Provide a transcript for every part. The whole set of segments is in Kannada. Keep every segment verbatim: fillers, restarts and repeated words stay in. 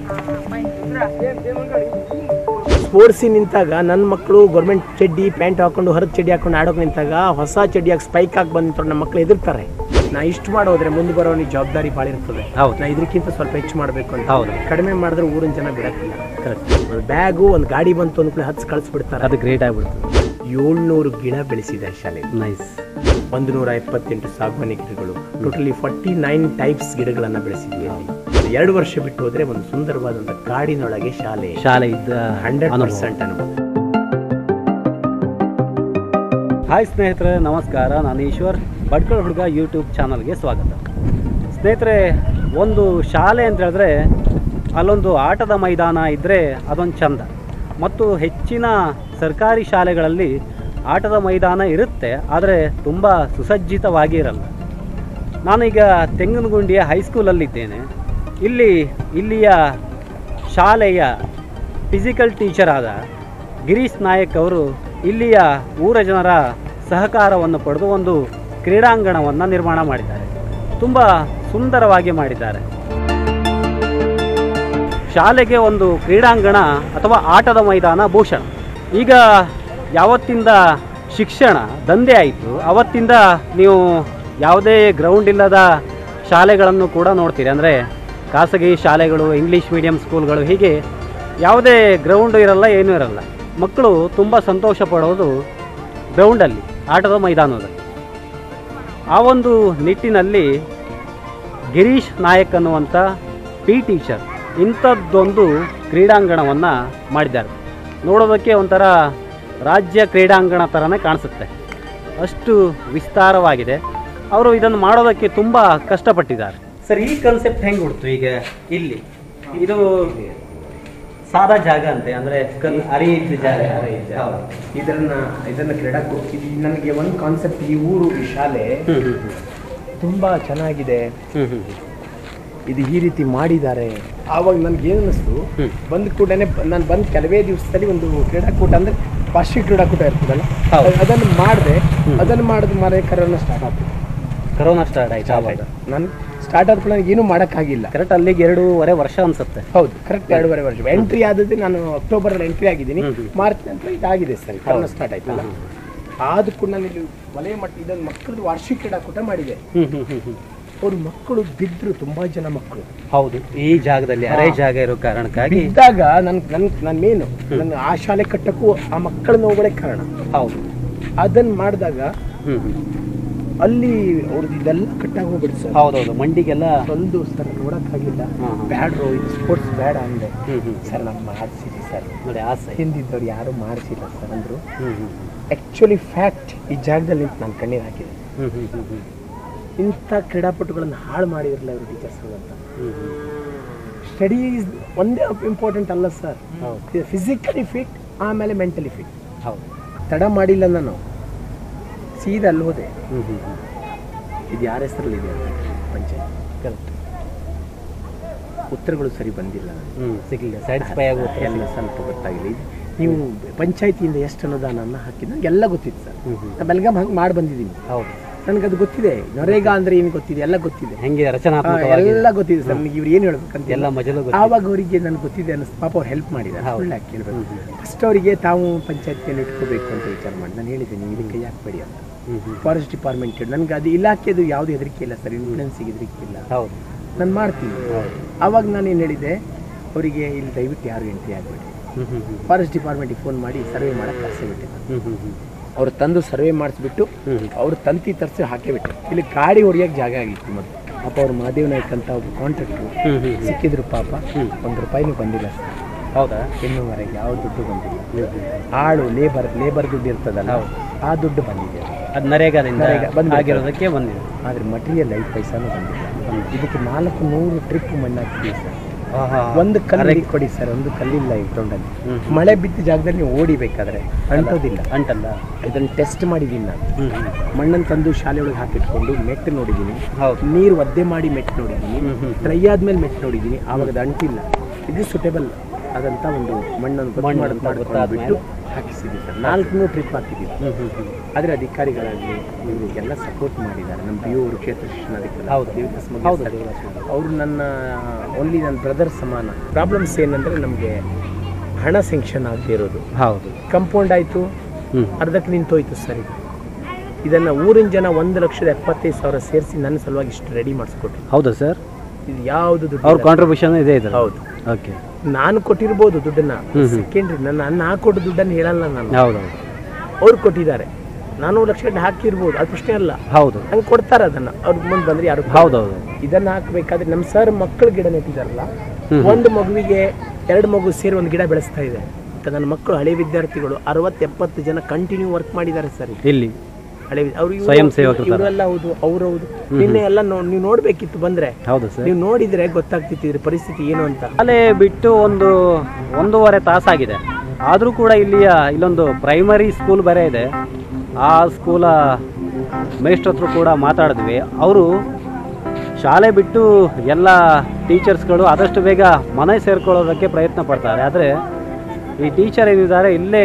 ಸ್ಪೋರ್ಟ್ಸ್ ನಿಂತಾಗ ನನ್ನ ಮಕ್ಕಳು ಗೌರ್ಮೆಂಟ್ ಚಡ್ಡಿ ಪ್ಯಾಂಟ್ ಹಾಕೊಂಡು ಹೊರಗೆ ಚಡ್ಡಿ ಹಾಕೊಂಡು ಆಡೋಕೆ ನಿಂತಾಗ ಹೊಸ ಚಡ್ಡಿಯಾಗಿ ಸ್ಪೈಕ್ ಹಾಕಿ ಬಂದು ನಮ್ಮ ಮಕ್ಕಳು ಎದುರ್ತಾರೆ. ನಾ ಇಷ್ಟು ಮಾಡೋದ್ರೆ ಮುಂದೆ ಬರೋನಿಗೆ ಜವಾಬ್ದಾರಿ ಭಾಳ ಇರ್ತದೆ. ಹೌದು, ನಾ ಇದಕ್ಕಿಂತ ಸ್ವಲ್ಪ ಹೆಚ್ಚು ಮಾಡಬೇಕು ಅಂತ. ಹೌದು, ಕಡಿಮೆ ಮಾಡಿದ್ರೆ ಊರಿನ ಜನ ಬಿಡಕ್ಕಿಲ್ಲ. ಕರೆಕ್ಟ್. ಒಂದು ಬ್ಯಾಗು ಒಂದು ಗಾಡಿ ಬಂತು ಅಂದ್ಕೊಳ್ಳಿ ಹಚ್ಚಿ ಕಳಿಸ್ಬಿಡ್ತಾರೆ. ಅದು ಗ್ರೇಟ್ ಆಗಿಬಿಡ್ತದೆ. ಏಳ್ನೂರು ಗಿಡ ಬೆಳೆಸಿದೆ ಶಾಲೆ. ನೈಸ್. ಒಂದು ನೂರ ಎಪ್ಪತ್ತೆಂಟು ಸಾಗುವಾನಿ ಗಿಡಗಳು, ಟೋಟಲಿ ಫಾರ್ಟಿ ನೈನ್ ಟೈಪ್ಸ್ ಗಿಡಗಳನ್ನು ಬೆಳೆಸಿದ್ವಿ. ಎರಡು ವರ್ಷ ಬಿಟ್ಟು ಹೋದ್ರೆ ಒಂದು ಸುಂದರವಾದಂಥ ಕಾಡಿನೊಳಗೆ ಶಾಲೆ ಶಾಲೆ ಇದ್ದ ಹಂಡ್ರೆಡ್ ಪರ್ಸೆಂಟ್ ಅನುಭವ. ಹಾಯ್ ಸ್ನೇಹಿತರೆ, ನಮಸ್ಕಾರ. ನಾನು ಈಶ್ವರ್. ಭಟ್ಕಳ ಹುಡುಗ ಯೂಟ್ಯೂಬ್ ಚಾನಲ್ಗೆ ಸ್ವಾಗತ. ಸ್ನೇಹಿತರೆ, ಒಂದು ಶಾಲೆ ಅಂತ ಹೇಳಿದ್ರೆ ಅಲ್ಲೊಂದು ಆಟದ ಮೈದಾನ ಇದ್ದರೆ ಅದೊಂದು ಚಂದ. ಮತ್ತು ಹೆಚ್ಚಿನ ಸರ್ಕಾರಿ ಶಾಲೆಗಳಲ್ಲಿ ಆಟದ ಮೈದಾನ ಇರುತ್ತೆ, ಆದರೆ ತುಂಬ ಸುಸಜ್ಜಿತವಾಗಿ ಇರಲ್ಲ. ನಾನೀಗ ತೆಂಗನಗುಂಡಿಯ ಹೈಸ್ಕೂಲಲ್ಲಿದ್ದೇನೆ. ಇಲ್ಲಿ ಇಲ್ಲಿಯ ಶಾಲೆಯ ಫಿಸಿಕಲ್ ಟೀಚರ್ ಆದ ಗಿರೀಶ್ ನಾಯಕ್ ಅವರು ಇಲ್ಲಿಯ ಊರ ಜನರ ಸಹಕಾರವನ್ನು ಪಡೆದು ಒಂದು ಕ್ರೀಡಾಂಗಣವನ್ನು ನಿರ್ಮಾಣ ಮಾಡಿದ್ದಾರೆ. ತುಂಬ ಸುಂದರವಾಗಿ ಮಾಡಿದ್ದಾರೆ. ಶಾಲೆಗೆ ಒಂದು ಕ್ರೀಡಾಂಗಣ ಅಥವಾ ಆಟದ ಮೈದಾನ ಭೂಷಣ. ಈಗ ಯಾವತ್ತಿಂದ ಶಿಕ್ಷಣ ದಂಧೆ ಆಯಿತು, ಅವತ್ತಿಂದ ನೀವು ಯಾವುದೇ ಗ್ರೌಂಡ್ ಇಲ್ಲದ ಶಾಲೆಗಳನ್ನು ಕೂಡ ನೋಡ್ತೀರಿ. ಅಂದರೆ ಖಾಸಗಿ ಶಾಲೆಗಳು, ಇಂಗ್ಲೀಷ್ ಮೀಡಿಯಂ ಸ್ಕೂಲ್ಗಳು, ಹೀಗೆ ಯಾವುದೇ ಗ್ರೌಂಡು ಇರಲ್ಲ, ಏನೂ ಇರಲ್ಲ. ಮಕ್ಕಳು ತುಂಬ ಸಂತೋಷ ಪಡೋದು ಗ್ರೌಂಡಲ್ಲಿ, ಆಟದ ಮೈದಾನದಲ್ಲಿ. ಆ ಒಂದು ನಿಟ್ಟಿನಲ್ಲಿ ಗಿರೀಶ್ ನಾಯಕ್ ಅನ್ನುವಂಥ ಪಿ ಟೀಚರ್ ಇಂಥದ್ದೊಂದು ಕ್ರೀಡಾಂಗಣವನ್ನು ಮಾಡಿದ್ದಾರೆ. ನೋಡೋದಕ್ಕೆ ಒಂಥರ ರಾಜ್ಯ ಕ್ರೀಡಾಂಗಣ ಥರನೇ ಕಾಣಿಸುತ್ತೆ, ಅಷ್ಟು ವಿಸ್ತಾರವಾಗಿದೆ. ಅವರು ಇದನ್ನು ಮಾಡೋದಕ್ಕೆ ತುಂಬ ಕಷ್ಟಪಟ್ಟಿದ್ದಾರೆ. ಸರ್, ಈ ಕಾನ್ಸೆಪ್ಟ್ ಹೆಂಗೆ ಹುಡ್ತು? ಈಗ ಇಲ್ಲಿ ಇದು ಸಾದಾ ಜಾಗ ಅಂತೆ, ಅಂದರೆ ಅರಿಯಿದ್ದ ಜಾಗ. ಇದನ್ನ ಇದನ್ನ ಕ್ರೀಡಾಕು ಇದು ನನಗೆ ಒಂದು ಕಾನ್ಸೆಪ್ಟ್. ಈ ಊರು, ಈ ಶಾಲೆ ತುಂಬಾ ಚೆನ್ನಾಗಿದೆ, ಇದು ಈ ರೀತಿ ಮಾಡಿದ್ದಾರೆ. ಆವಾಗ ನನಗೇನು ಅನ್ನಿಸ್ತು, ಬಂದ ಕೂಡಲೇ ನಾನು ಬಂದ ಕೆಲವೇ ದಿವಸದಲ್ಲಿ ಒಂದು ಕ್ರೀಡಾಕೂಟ ಅಂದರೆ ವಾರ್ಷಿಕ ಕ್ರೀಡಾಕೂಟ ಇರ್ತದಲ್ಲ, ಅದನ್ನು ಮಾಡಿದೆ. ಅದನ್ನು ಮಾಡಿದ ಮಾರೇ ಕರೋನಾ ಸ್ಟಾರ್ಟ್ ಆಗ್ತದೆ. ಕರೋನಾ ಸ್ಟಾರ್ಟ್ ಆಯ್ತು ಆವಾಗ. ನಾನು ಸ್ಟಾರ್ಟ್ ಆದ ಕೂಡ ಏನೂ ಮಾಡೋಕ್ಕಾಗಿಲ್ಲ. ಕರೆಕ್ಟ್ ಅಲ್ಲಿಗೆ ಎರಡೂವರೆ ವರ್ಷ ಅನ್ಸುತ್ತೆ. ಹೌದು, ಕರೆಕ್ಟ್ ಎರಡೂವರೆ ವರ್ಷ. ಎಂಟ್ರಿ ಆದದ್ದು ನಾನು ಅಕ್ಟೋಬರಲ್ಲಿ ಎಂಟ್ರಿ ಆಗಿದ್ದೀನಿ. ಮಾರ್ಚ್ ನಂತರ ಇದಾಗಿದೆ ಸರ್, ಕರೋನಾ ಸ್ಟಾರ್ಟ್ ಆಯ್ತಲ್ಲ. ಆದ ಕೂಡ ನಾನು ಇಲ್ಲಿ ವಲಯ ಮಟ್ಟ ಇದನ್ನು ಮಕ್ಕಳದ್ದು ವಾರ್ಷಿಕ ಕ್ರೀಡಾಕೂಟ ಮಾಡಿದೆ. ಅವ್ರ ಮಕ್ಕಳು ಬಿದ್ದರು, ತುಂಬಾ ಜನ ಮಕ್ಕಳು. ಹೌದು, ಈ ಜಾಗದಲ್ಲಿ ಅರೆ ಜಾಗ ಇರೋ ಕಾರಣಕ್ಕಾಗಿ ಇದ್ದಾಗ ನನ್ ನನ್ ನನ್ನ ಮೇನು ನನ್ನ ಆ ಶಾಲೆ ಕಟ್ಟಕ್ಕೂ ಆ ಮಕ್ಕಳ ನೋವುಗಳೇ ಕಾರಣ. ಹೌದು, ಅದನ್ನ ಮಾಡಿದಾಗ ಅಲ್ಲಿ ಅವ್ರದ್ದು ಇದೆಲ್ಲ ಕಟ್ಟಾಗಿ ಹೋಗ್ಬಿಡ್ತು ಸರ್. ಹೌದೌದು, ಮಂಡಿಗೆಲ್ಲ ಒಂದು ಸರ್ ನೋಡಕ್ಕಾಗಿಲ್ಲ. ಬ್ಯಾಡ್ರು, ಇದು ಸ್ಪೋರ್ಟ್ಸ್ ಬೇಡ ಅಂದೆ. ಸರ್ ನಮ್ಮ ಮಾಡಿಸಿದ್ವಿ ಸರ್, ನೋಡಿ ಆಸೆ ಹಿಂದಿದ್ದವ್ರು ಯಾರು ಮಾಡಿಸಿಲ್ಲ ಸರ್ ಅಂದರು. ಆ್ಯಕ್ಚುಲಿ ಫ್ಯಾಕ್ಟ್, ಈ ಜಾಗದಲ್ಲಿ ನಿಂತು ನಾನು ಕಣ್ಣೀರು ಹಾಕಿದೆ. ಇಂಥ ಕ್ರೀಡಾಪಟುಗಳನ್ನು ಹಾಳು ಮಾಡಿರಲಿಲ್ಲ ಇವರು ಟೀಚರ್ಸ್ಗಳು ಅಂತ. ಸ್ಟಡೀಸ್ ಒಂದೇ ಇಂಪಾರ್ಟೆಂಟ್ ಅಲ್ಲ ಸರ್, ಫಿಸಿಕಲಿ ಫಿಟ್ ಆಮೇಲೆ ಮೆಂಟಲಿ ಫಿಟ್. ಹೌದು, ತಡ ಮಾಡಿಲ್ಲ ನಾನು, ಸೀದಾ ಅಲ್ಲಿ ಹೋದೆ. ಇದು ಯಾರ ಹೆಸರಲ್ಲಿದೆ ಅಂತ ಪಂಚಾಯತ್. ಕರೆಕ್ಟ್, ಉತ್ತರಗಳು ಸರಿ ಬಂದಿಲ್ಲ, ಸಿಗಲಿಲ್ಲ, ಸ್ಯಾಟಿಸ್ಫೈ ಆಗುತ್ತೆ ಎಲ್ಲ ಸ್ವಲ್ಪ ಗೊತ್ತಾಗಿಲ್ಲ. ನೀವು ಪಂಚಾಯತಿಯಿಂದ ಎಷ್ಟು ಅನುದಾನ ಹಾಕಿದ್ದು ನನಗೆ ಎಲ್ಲ ಗೊತ್ತಿತ್ತು ಸರ್. ನಾನು ಬೆಳಗಾಂ ಹಂಗೆ ಮಾಡಿ ಬಂದಿದ್ದೀನಿ. ಹೌದು, ನನಗದು ಗೊತ್ತಿದೆ. ನರೇಗಾ ಅಂದ್ರೆ ಏನು ಗೊತ್ತಿದೆ, ಎಲ್ಲ ಗೊತ್ತಿದೆ. ಹೆಂಗೆ ರಚನಾತ್ಮಕ ಎಲ್ಲ ಗೊತ್ತಿದೆ ಸರ್. ನನಗೆ ಇವ್ರು ಏನು ಹೇಳ್ಬೇಕಂತ ಎಲ್ಲ ಮಜಲು. ಆವಾಗ ಅವರಿಗೆ ನನಗೆ ಗೊತ್ತಿದೆ ಅನ್ನಿಸ್ತು. ಪಾಪ ಅವ್ರು ಹೆಲ್ಪ್ ಮಾಡಿದ್ದಾರೆ. ಒಳ್ಳೆ ಯಾಕೆ ಹೇಳ್ಬೇಕು, ಫಸ್ಟ್ ಅವರಿಗೆ ತಾವು ಪಂಚಾಯತಿಯಲ್ಲಿ ಇಟ್ಕೋಬೇಕು ಅಂತ ವಿಚಾರ ಮಾಡಿ ನಾನು ಹೇಳಿದ್ದೀನಿ, ನೀವು ಇದಕ್ಕೆ ಯಾಕೆ ಅಂತ. ಫಾರೆಸ್ಟ್ ಡಿಪಾರ್ಟ್ಮೆಂಟ್ ನನಗೆ ಅದು ಇಲಾಖೆದು ಯಾವುದು ಹೆದರಿಕೆ ಇಲ್ಲ ಸರ್, ಇನ್ಫ್ಲುಯೆನ್ಸಿಗೆ ಹೆದರಿಕೆ ಇಲ್ಲ. ಹೌದು, ನಾನು ಮಾಡ್ತೀನಿ. ಆವಾಗ ನಾನೇನು ಹೇಳಿದೆ ಅವರಿಗೆ, ಇಲ್ಲಿ ದಯವಿಟ್ಟು ಯಾರು ಎಂಟ್ರಿ ಆಗಬೇಡಿ. ಫಾರೆಸ್ಟ್ ಡಿಪಾರ್ಟ್ಮೆಂಟ್ಗೆ ಫೋನ್ ಮಾಡಿ ಸರ್ವೆ ಮಾಡೋಕ್ಕೆ ಕಳಿಸಿಬಿಟ್ಟೆ. ಅವ್ರು ತಂದು ಸರ್ವೆ ಮಾಡಿಸ್ಬಿಟ್ಟು ಅವ್ರು ತಂತಿ ತರಿಸಿ ಹಾಕಿಬಿಟ್ಟು ಇಲ್ಲಿ ಗಾಡಿ ಹೊಡಿಯೋಕೆ ಜಾಗ ಆಗಿತ್ತು ಮೊದಲು. ಪಾಪ ಅವ್ರು ಮಹಾದೇವ್ ನಾಯ್ಕ್ ಅಂತ ಒಬ್ಬ ಕಾಂಟ್ರಾಕ್ಟ್ರು ಸಿಕ್ಕಿದ್ರು. ಪಾಪ ಒಂದು ರೂಪಾಯಿನೂ ಬಂದಿಲ್ಲ ಸರ್. ಹೌದಾ? ಇನ್ನೂವರೆಗೆ ಯಾವ ದುಡ್ಡು ಬಂದಿಲ್ಲ. ಆಳು ಲೇಬರ್ ಲೇಬರ್ ದುಡ್ಡು ಇರ್ತದಲ್ಲ, ಆ ದುಡ್ಡು ಬಂದಿದೆ. ಅದು ನರೇಗಾದಿಂದ ಬಂದಾಗಿರೋದಕ್ಕೆ ಬಂದಿದೆ. ಆದರೆ ಮಟೀರಿಯಲ್ ಐದು ಪೈಸಾನು ಬಂದಿಲ್ಲ. ಇದಕ್ಕೆ ನಾಲ್ಕು ನೂರು ಟ್ರಿಪ್ ಮಣ್ಣು ಹಾಕಿದ್ದೀವಿ ಸರ್. ಒಂದು ಕಲ್ಲಿ ಕೊಡಿ ಸರ್, ಒಂದು ಕಲ್ಲಿಲ್ಲ ಈ ಗ್ರೌಂಡಲ್ಲಿ. ಮಳೆ ಬಿದ್ದ ಜಾಗದಲ್ಲಿ ನೀವು ಓಡಿಬೇಕಾದ್ರೆ ಅಂಟೋದಿಲ್ಲ, ಅಂಟಲ್ಲ. ಇದನ್ನು ಟೆಸ್ಟ್ ಮಾಡಿದ್ದೀನಿ ನಾನು. ಮಣ್ಣನ್ನು ತಂದು ಶಾಲೆ ಒಳಗೆ ಹಾಕಿಟ್ಕೊಂಡು ಮೆಟ್ಟು ನೋಡಿದ್ದೀನಿ, ನೀರು ಒದ್ದೆ ಮಾಡಿ ಮೆಟ್ಟು ನೋಡಿದ್ದೀನಿ, ಡ್ರೈ ಆದ್ಮೇಲೆ ಮೆಟ್ಟು ನೋಡಿದ್ದೀನಿ. ಆವಾಗ ಅದು ಅಂಟಿಲ್ಲ. ಇದು ಸುಟೇಬಲ್ ಆದಂಥ ಒಂದು ಮಣ್ಣನ್ನು ಬಿಟ್ಟು ಹಾಕಿಸಿದ್ವಿ ಸರ್, ನಾಲ್ಕು ಟ್ರಿಪ್ ಹಾಕಿದ್ದೀವಿ. ಆದರೆ ಅಧಿಕಾರಿಗಳಾಗಲಿ ಇವರು ಎಲ್ಲ ಸಪೋರ್ಟ್ ಮಾಡಿದ್ದಾರೆ. ನಮ್ಮ ಬಿ ಅವರು ಕ್ಷೇತ್ರ ಶಿಕ್ಷಣಾಧಿಕಾರಿ ಅವರು ನನ್ನ ಓನ್ಲಿ ನನ್ನ ಬ್ರದರ್ ಸಮಾನ. ಪ್ರಾಬ್ಲಮ್ಸ್ ಏನಂದರೆ ನಮಗೆ ಹಣ ಸ್ಯಾಂಕ್ಷನ್ ಆಗದೆ ಇರೋದು. ಹೌದು, ಕಂಪೌಂಡ್ ಆಯಿತು, ಅರ್ಧಕ್ಕೆ ನಿಂತೋಯ್ತು ಸರ್. ಇದು ಇದನ್ನು ಊರಿನ ಜನ ಒಂದು ಲಕ್ಷದ ಎಪ್ಪತ್ತೈದು ಸಾವಿರ ಸೇರಿಸಿ ನನ್ನ ಸಲುವಾಗಿ ಇಷ್ಟು ರೆಡಿ ಮಾಡಿಸ್ಕೊಟ್ರು. ಹೌದಾ ಸರ್? ಇದು ಯಾವುದು ದುಡ್ಡು ಅವ್ರ ಕಾಂಟ್ರಿಬ್ಯೂಷನ್ ಇದೆ ಇದು? ಹೌದು. ಓಕೆ, ನಾನು ಕೊಟ್ಟಿರ್ಬೋದು ದುಡ್ಡನ್ನ, ಸೆಕೆಂಡ್ರಿ ನನ್ನ ನನ್ನ ಹಾಕಿ ಕೊಟ್ಟು ದುಡ್ಡನ್ನು ಹೇಳಲ್ಲ ನಾನು. ಹೌದು, ಅವ್ರು ಕೊಟ್ಟಿದ್ದಾರೆ. ನಾನೂರು ಲಕ್ಷ ಗಂಟೆ ಹಾಕಿರ್ಬೋದು, ಅದು ಪ್ರಶ್ನೆ ಅಲ್ಲ. ಹೌದು, ಹಂಗೆ ಕೊಡ್ತಾರೆ ಅದನ್ನ. ಅವ್ರ ಮುಂದೆ ಬಂದ್ರೆ ಯಾರು? ಹೌದೌದು. ಇದನ್ನ ಹಾಕ್ಬೇಕಾದ್ರೆ ನಮ್ಮ ಸರ್ ಮಕ್ಕಳು ಗಿಡ ನೆಟ್ಟಿದಾರಲ್ಲ, ಒಂದು ಮಗುವಿಗೆ ಎರಡು ಮಗು ಸೇರಿ ಒಂದು ಗಿಡ ಬೆಳೆಸ್ತಾ ಇದೆ. ನನ್ನ ಮಕ್ಕಳು ಹಳೆ ವಿದ್ಯಾರ್ಥಿಗಳು ಅರವತ್ತು ಎಪ್ಪತ್ತು ಜನ ಕಂಟಿನ್ಯೂ ವರ್ಕ್ ಮಾಡಿದ್ದಾರೆ ಸರ್ ಇಲ್ಲಿ. ಹಳೆ ಅವರು ಸ್ವಯಂ ಸೇವಕರು ಇವರೆಲ್ಲ. ಹೌದು, ಅವ್ರೌದು. ನಿನ್ನೆ ಎಲ್ಲ ನೀವು ನೋಡ್ಬೇಕಿತ್ತು ಬಂದ್ರೆ. ಹೌದು ಸರ್, ನೀವು ನೋಡಿದ್ರೆ ಗೊತ್ತಾಗ್ತಿತ್ತು ಇದ್ರ ಪರಿಸ್ಥಿತಿ ಏನು ಅಂತ. ಶಾಲೆ ಬಿಟ್ಟು ಒಂದು ಒಂದೂವರೆ ತಾಸಾಗಿದೆ, ಆದರೂ ಕೂಡ ಇಲ್ಲಿಯ ಇಲ್ಲೊಂದು ಪ್ರೈಮರಿ ಸ್ಕೂಲ್ ಬೇರೆ ಇದೆ. ಆ ಸ್ಕೂಲ ಮೇಷ್ಟ್ರ ಹತ್ರ ಕೂಡ ಮಾತಾಡಿದ್ವಿ. ಅವರು ಶಾಲೆ ಬಿಟ್ಟು ಎಲ್ಲ ಟೀಚರ್ಸ್ಗಳು ಆದಷ್ಟು ಬೇಗ ಮನೆ ಸೇರ್ಕೊಳ್ಳೋದಕ್ಕೆ ಪ್ರಯತ್ನ ಪಡ್ತಾರೆ. ಆದರೆ ಈ ಟೀಚರ್ ಏನಿದ್ದಾರೆ ಇಲ್ಲೇ